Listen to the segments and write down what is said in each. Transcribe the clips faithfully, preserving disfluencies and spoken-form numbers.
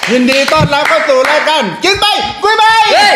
ยินดีต้อนรับเข้าสู่รายการกินไปคุยไป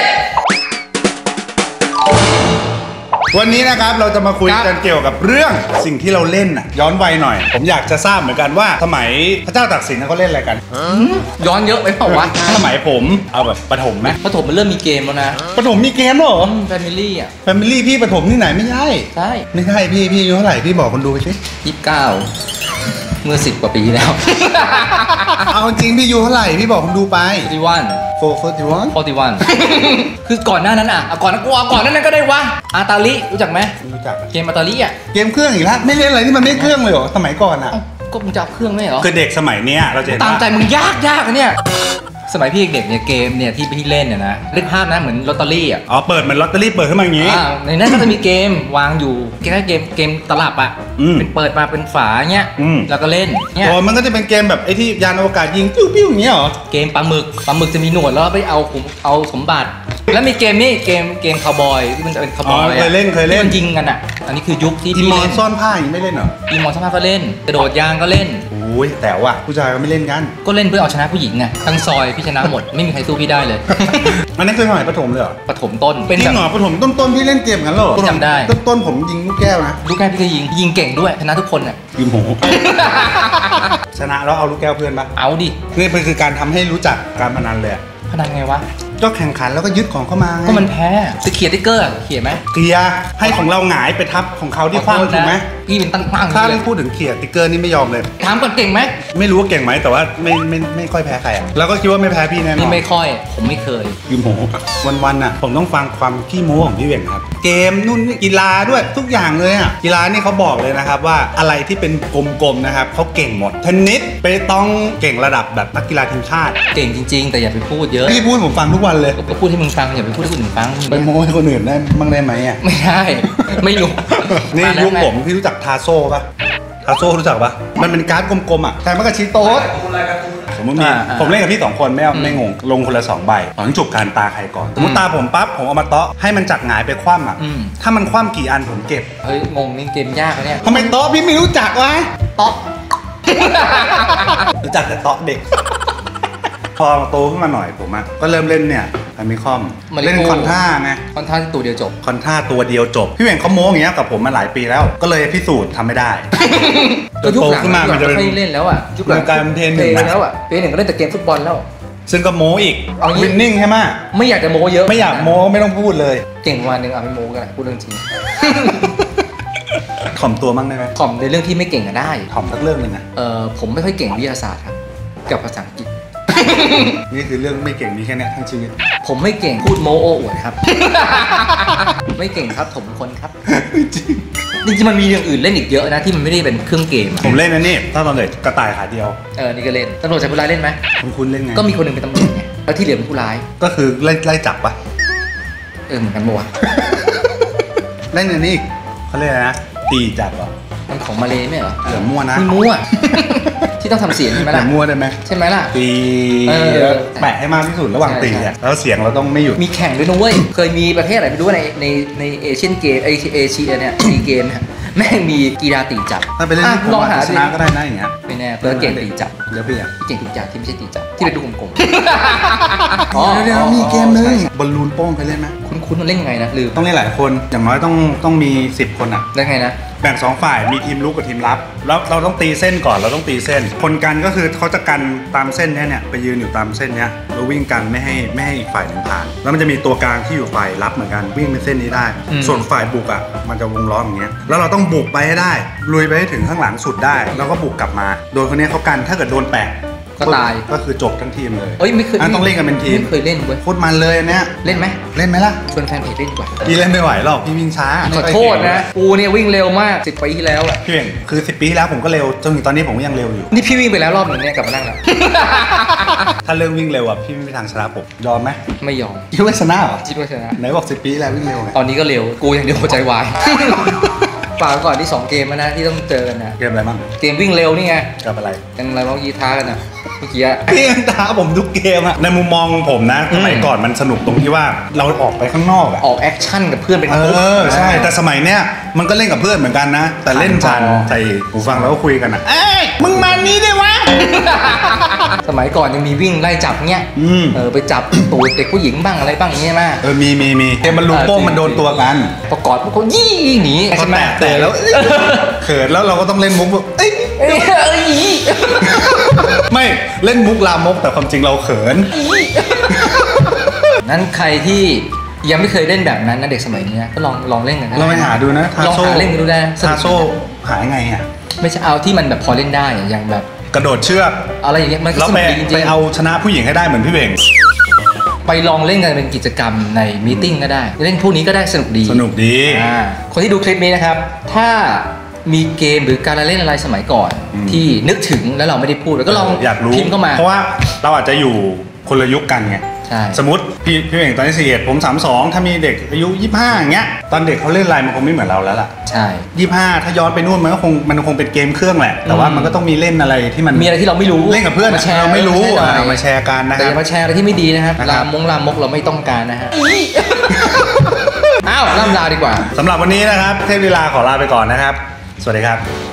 วันนี้นะครับเราจะมาคุยกันเกี่ยวกับเรื่องสิ่งที่เราเล่นน่ะย้อนวัยหน่อยผมอยากจะทราบเหมือนกันว่าสมัยพระเจ้าตากสินเขาเล่นอะไรกันย้อนเยอะไปเปล่าวะสมัยผมเอาแบบประถมไหมประถมมันเริ่มมีเกมแล้วนะประถมมีเกมเหรอแฟมิลี่อ่ะแฟมิลี่พี่ประถมที่ไหนไม่ใช่ใช่ไม่ใช่พี่พี่อายุเท่าไหร่พี่บอกคนดูไปสิยี่สิบเก้าเมื่อสิบกว่าปีแล้วเอาจริงพี่อายุเท่าไหร่พี่บอกคนดูไปสี่วันโฟร์ฟอร์ตี้วันฟอร์ตี้วันคือก่อนหน้านั้นอ่ะก่อนกูก่อนหน้านั้นก็ได้วะอาตาลิรู้จักไหมรู้จักเกมอาตาลิอ่ะเกมเครื่องอีกแล้วไม่เล่นอะไรที่มันไม่เครื่องเลยเหรอสมัยก่อนอ่ะก็มึงจะเอาเครื่องไม่เหรอคือเด็กสมัยเนี้ยเราจะตามใจมึงยากยากเนี่ยสมัยพี่เด็กเนี่ยเกมเนี่ยที่พี่เล่นเนี่ยนะนึกภาพนะเหมือนลอตเตอรี่อ่ะอ๋อเปิดเหมือนลอตเตอรี่เปิดขึ้นมาอย่างงี้ในนั้นก็จะมีเกมวางอยู่แค่เกมเกมตลับอ่ะเป็นเปิดมาเป็นฝาเงี้ยแล้วก็เล่นเนี่ยอ๋อมันก็จะเป็นเกมแบบไอ้ที่ยานอวกาศยิงปิ้วปิ้วอย่างเงี้ยเหรอเกมปลาหมึกปลาหมึกจะมีหนวดแล้วไปเอาเอาสมบัติแล้วมีเกมนี่เกมเกมคาวบอยที่มันจะเป็นคาวบอยเคยเล่นเคยเล่นมันยิงกันอ่ะอันนี้คือยุคที่พี่มอนซ่อนผ้าอย่างนี้ไม่เล่นเหรออีมอนซ่อนผ้าก็เล่นกระโดดยางก็เล่นโอ้ยแต่ว่าผู้ชายก็ไม่เล่นกันก็เล่นเพื่อเอาชนะผู้หญิงไงทั้งซอยพี่ชนะหมดไม่มีใครสู้พี่ได้เลยมันนั่นคือสมัยประถมเลยเหรอประถมต้นเป็นแบบประถมต้นต้นพี่เล่นเกมกันเหรอจำได้ต้นต้นผมยิงลูกแก้วนะลูกแก้วพี่ก็ยิงยิงเก่งด้วยชนะทุกคนอ่ะยิงโหชนะแล้วเอาลูกแก้วเพื่อนปะเอาดินี่เป็นคือการทำให้รู้จักการพนันเลยพนันไงวะก็แข่งขันแล้วก็ยึดของเข้ามาก็มันแพ้จะเขียนติ๊กเกอร์เขียนไหมเขียให้ของเราหงายไปทับของเขาที่คว้างถูกไหมพี่เป็นตั้งตั้งถ้าพูดถึงเขียนติ๊กเกอร์นี่ไม่ยอมเลยถามก่อนเก่งไหมไม่รู้ว่าเก่งไหมแต่ว่าไม่ไม่ไม่ค่อยแพ้ใครอ่ะแล้วก็คิดว่าไม่แพ้พี่แน่นอนพี่ไม่ค่อยผมไม่เคยยืมโหวันวันอ่ะผมต้องฟังความขี้โม้ของพี่เว่งครับเกมนู่นกีฬาด้วยทุกอย่างเลยอ่ะกีฬานี่เขาบอกเลยนะครับว่าอะไรที่เป็นกลมๆนะครับเขาเก่งหมดเทนนิสไปต้องเก่งระดับแบบนักกีฬาทีมชาติเก่งจริงๆแต่อย่าไปพูดเยอะพี่พูดผมฟังทุกวันเลยก็พูดให้มึงฟังอย่าไปพูดให้คนอื่นฟังไปโม้ให้คนอื่นได้บ้างได้ไหมอ่ะไม่ได้ไม่รู้นี่ยุคผมพี่รู้จักทาโซ่ปะทาโซ่รู้จักปะมันเป็นการ์ดกลมๆอ่ะแต่มันก็ชี้โต๊ะสมมติมีผมเล่นกับพี่สองคนไม่ไม่งงลงคนละสองใบหลังจบการตาใครก่อนสมมติตาผมปั๊บผมเอามาเตาะให้มันจักหงายไปคว่ำอ่ะถ้ามันคว่ำกี่อันผมเก็บเฮ้ยงงนี่เกมยากนะเนี่ยทำไมเตาะพี่ไม่รู้จักวะเตาะรู้จักแต่เตาะเด็กพอโตขึ้นมาหน่อยผมอะก็เริ่มเล่นเนี่ยฟามิคอมเล่นคอนท่าไงคอนท่าตัวเดียวจบคอนท่าตัวเดียวจบพี่เว่งเขาโม้อย่างเงี้ยกับผมมาหลายปีแล้วก็เลยพิสูจน์ทำไม่ได้ก็ยุคหลังมันจะไม่เล่นแล้วอ่ะยุคหลังการเพลย์หนึ่งแล้วอ่ะเพลย์หนึ่งก็เล่นแต่เกมฟุตบอลแล้วซึ่งก็โม้อีกวินนิ่งใช่ไหมไม่อยากจะโม้เยอะไม่อยากโม้ไม่ต้องพูดเลยเก่งวันหนึ่งเอาไม่โม้กันพูดเรื่องจริงถ่อมตัวมั้งได้ไหมถ่อมในเรื่องที่ไม่เก่งก็ได้ถ่อมสักเรื่องนึงนะเออผมไม่ค่อยเก่งวิทยาศาสตร์ครับกับภาษาอังกฤษนี่คือเรื่องไม่เก่งมีแค่นี้ทั้งชีวิตผมไม่เก่งพูดโมโอ้อวดครับไม่เก่งครับผมคนครับจริงจริงมันมีอย่างอื่นเล่นอีกเยอะนะที่มันไม่ได้เป็นเครื่องเกมผมเล่นนะนี่ถ้าตอนเด็กกระต่ายขาเดียวเออนี่ก็เล่นตำรวจจับผู้ร้ายเล่นไหมคุณคุณเล่นไงก็มีคนหนึ่งเป็นตำรวจไงแล้วที่เหลือเป็นผู้ร้ายก็คือไล่ไล่จับปะเออเหมือนกันมั้วเล่นอันนี้เขาเรียกอะไรนะตีจับเหรอมันของมาเลไม่เหรอเหลือมั่วนะมีมั่วที่ต้องทำเสียงใช่ไหมล่ะมั่วได้ไหมใช่ไหมล่ะตีแปะให้มากที่สุดระหว่างตีอ่ะแล้วเสียงเราต้องไม่หยุดมีแข่งด้วยนะเว้ยเคยมีประเทศอะไรไม่รู้ในในในเอเชียนเกมไอเอเชียเนี่ยซีเกมแม่งมีกีฬาตีจับถ้าไปเล่นที่ลองหาชนะก็ได้นะอย่างเงี้ยไม่แน่เพื่อเก่งตีจับเดี๋ยวพี่อ่ะเก่งตีจับที่ไม่ใช่ตีจับที่เป็นลูกกลมๆอ๋อเดี๋ยวมีเกมนึงบอลลูนโป้งเคยเล่นไหมคุ้นๆมันเล่นยังไงนะหรือต้องเล่นหลายคนอย่างน้อยต้องต้องมีสิบคนอ่ะได้ไงนะแบ่งสองฝ่ายมีทีมลุกกับทีมรับแล้วเราต้องตีเส้นก่อนเราต้องตีเส้นคนกันก็คือเขาจะกันตามเส้นนี้เนี่ยไปยืนอยู่ตามเส้นนี้แล้ววิ่งกันไม่ให้ไม่ให้อีกฝ่ายหนึ่งผ่านแล้วมันจะมีตัวกลางที่อยู่ฝ่ายรับเหมือนกันวิ่งเป็นเส้นนี้ได้ส่วนฝ่ายบุกอ่ะมันจะวงล้ออย่างเงี้ยแล้วเราต้องบุกไปให้ได้ลุยไปให้ถึงข้างหลังสุดได้แล้วก็บุกกลับมาโดนคนนี้เขากันถ้าเกิดโดนแปะก็ตายก็คือจบทั้งทีมเลยเอ้ยไม่เคยต้องเล่นกันเป็นทีมไม่เคยเล่นเว้ยโคตรมันเลยอันเนี้ยเล่นไหมเล่นไหมล่ะชวนแฟนเพจเล่นดีกว่าพี่เล่นไม่ไหวหรอกพี่วิ่งช้าขอโทษนะกูเนี่ยวิ่งเร็วมากสิบปีที่แล้วอะพี่เองคือสิบปีที่แล้วผมก็เร็วจนถึงตอนนี้ผมก็ยังเร็วอยู่นี่พี่วิ่งไปแล้วรอบหนึ่งเนี่ยกลับมานั่งแล้วถ้าเรื่องวิ่งเร็วอ่ะพี่ไม่มีทางชนะผมยอมไหมไม่ยอมคิดว่าชนะเหรอคิดว่าชนะไหนบอกสิบปีแล้ววิ่งเร็วไงตอนนี้ก็เร็วกูอย่างเดียวหัวใจวายฝากก่อนที่สองเกมนะที่ต้องเจอกันนะเกมอะไรบ้างเกมวิ่งเร็วนี่ไงกับอะไรยังอะไรบ้างยีท้ากันนะเมื่อกี้พี่ยังท้าผมทุกเกมอะในมุมมองผมนะสมัยก่อนมันสนุกตรงที่ว่าเราออกไปข้างนอกอะออกแอคชั่นกับเพื่อนเป็นเออใช่แต่สมัยเนี้ยมันก็เล่นกับเพื่อนเหมือนกันนะแต่เล่นผ่านใส่หูฟังแล้วก็คุยกันอะเอ้ยมึงมานี้ได้วะสมัยก่อนยังมีวิ่งไล่จับเงี้ยอืมเออไปจับตูดเด็กผู้หญิงบ้างอะไรบ้างเงี้ยมาเออมีมีมีเกมมันลูกโป้งมันโดนตัวกันประกอบพวกเขายี่หนีเขาแตะแต่แล้วเขินแล้วเราก็ต้องเล่นมุกแบบเอ้ยเอ้ยเอ้ยไม่เล่นมุกลามกแต่ความจริงเราเขินนั้นใครที่ยังไม่เคยเล่นแบบนั้นนะเด็กสมัยนี้ก็ลองลองเล่นกันนะเราไปหาดูนะทาลองโซ่หาเล่นกันดูได้สนุทาก โซ่หายังไงอ่ะไม่ใช่เอาที่มันแบบพอเล่นได้อะอย่างแบบกระโดดเชือกอะไรอย่างเงี้ยมันก็แล้วสไปนุกดีจริงไปเอาชนะผู้หญิงให้ได้เหมือนพี่เบ่งๆไปลองเล่นกันเป็นกิจกรรมในมีตติ้งก็ได้เล่นพวกนี้ก็ได้สนุกดีสนุกดีอ่าคนที่ดูคลิปนี้นะครับถ้ามีเกมหรือการเล่นอะไรสมัยก่อนอืมที่นึกถึงแล้วเราไม่ได้พูดก็ลองอยากรู้พิมพ์เข้ามาเพราะว่าเราอาจจะอยู่คนละยุคกันไงใช่สมมติพี่พี่เบ่งตอนนี้สี่สิบเอ็ดผมสามสิบสองถ้ามีเด็กอายุยี่สิบห้าอย่างเงี้ยตอนเด็กเขาเล่นอะไรมันคงไม่เหมือนเราแล้วล่ะใช่ยี่สิบห้าถ้าย้อนไปนู่นมันก็คงมันคงเป็นเกมเครื่องแหละแต่ว่าอืมมันก็ต้องมีเล่นอะไรที่มันมีอะไรที่เราไม่รู้เล่นกับเพื่อนมาแชร์เราไม่รู้มาแชร์หน่อยอ่ามาแชร์กันนะคแต่รับอย่ามาแชร์อะไรที่ไม่ดีนะครับนะครับลามงลามกเราไม่ต้องการนะฮะ อ้าวล่ำลาดีกว่าสำหรับวันนี้นะครับเทพลีลาขอลาไปก่อนนะครับ สวัสดีครับ